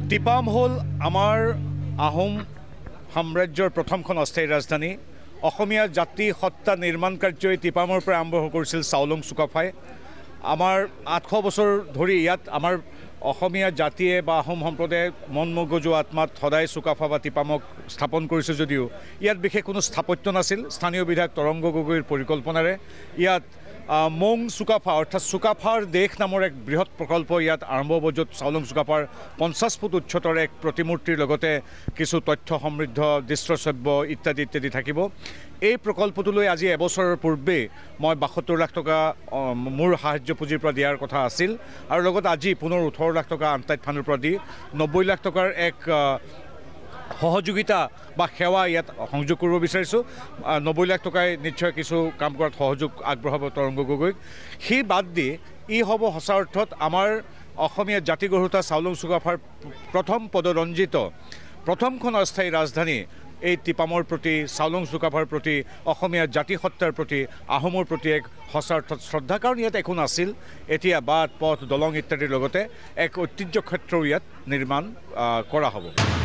টিপাম হ'ল আমাৰ আহোম সাম্ৰাজ্যৰ প্ৰথমখন অস্থায়ী ৰাজধানী। অসমীয়া জাতি সত্তা নিৰ্মাণ কাৰ্যই টিপামৰ পৰা আৰম্ভ কৰিছিল চাওলুং চুকাফাই। আমাৰ 800 বছৰ ধৰি ইয়াত আমাৰ অসমীয়া জাতিয়ে বা আহোম সম্প্ৰদায়ে মন মগজু আত্মাত সদায় চুকাফা বা টিপামক স্থাপন কৰিছে যদিও ইয়াত বিশেষ কোনো স্থাপত্য নাছিল। স্থানীয় বিধায়ক তৰংগ গগৈৰ পৰিকল্পনাৰে ইয়াত মং চুকাফা অৰ্থাৎ চুকাফাৰ দেশ নামৰ এক বৃহৎ প্ৰকল্প ইয়াত আৰম্ভ হ'ব, য'ত চাওলুং চুকাফাৰ 50 ফুট উচ্চতাৰ এক প্ৰতিমূৰ্তিৰ লগতে কিছু তথ্য সমৃদ্ধ দৃশ্যশ্ৰব্য ইত্যাদি ইত্যাদি থাকিব। এই প্ৰকল্পটোলৈ আজি এবছৰৰ পূৰ্বে মই 72 লাখ টকা মোৰ সাহায্য পুঁজিৰ পৰা দিয়াৰ কথা আছিল আৰু লগত আজি পুনৰ 18 লাখ টকা আনতাইত ফাণ্ডৰ পৰা দি 90 লাখ টকাৰ এক সহযোগিতা বা সেৱা ইয়াত সংযোগ কৰিব বিচাৰিছোঁ। 90 লাখ টকাই নিশ্চয় কিছু কাম কৰাত সহযোগ আগবঢ়াব তৰংগ গগৈক। সেই বাদ দি ই হ'ব সঁচা অৰ্থত আমাৰ অসমীয়া জাতি গঢ়োতা চাওলুং চুকাফাৰ প্ৰথম পদৰঞ্জিত প্ৰথমখন অস্থায়ী ৰাজধানী। এই টিপামৰ প্ৰতি, চাওলুং চুকাফাৰ প্ৰতি, অসমীয়া জাতি সত্তাৰ প্ৰতি, আহোমৰ প্ৰতি এক সঁচা অৰ্থত শ্ৰদ্ধা। কাৰণ ইয়াত একো নাছিল, এতিয়া বাট পথ দলং ইত্যাদিৰ লগতে এক ঐতিহ্য ক্ষেত্ৰও ইয়াত নিৰ্মাণ কৰা হ'ব।